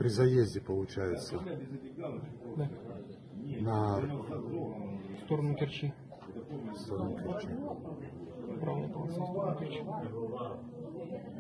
при заезде, получается, Да. на В сторону Керчи. сторону Керчи. Правая полоса в сторону Керчи.